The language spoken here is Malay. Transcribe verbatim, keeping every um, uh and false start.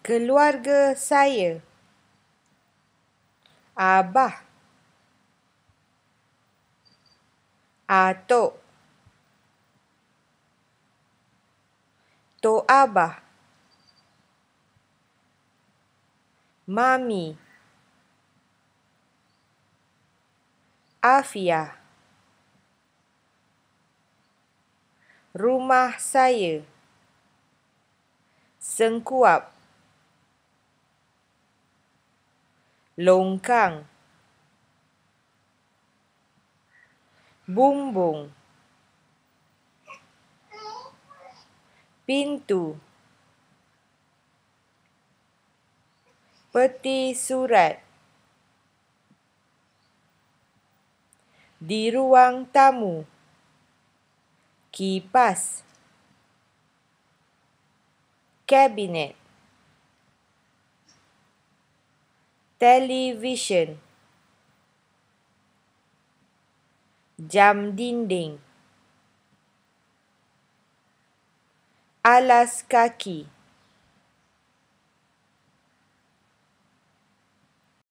Keluarga saya. Abah, atuk, tok abah, mami, Afia, rumah saya, sengkuap, longkang, bumbung, pintu, peti surat, di ruang tamu, kipas, kabinet, televisyen, jam dinding, alas kaki,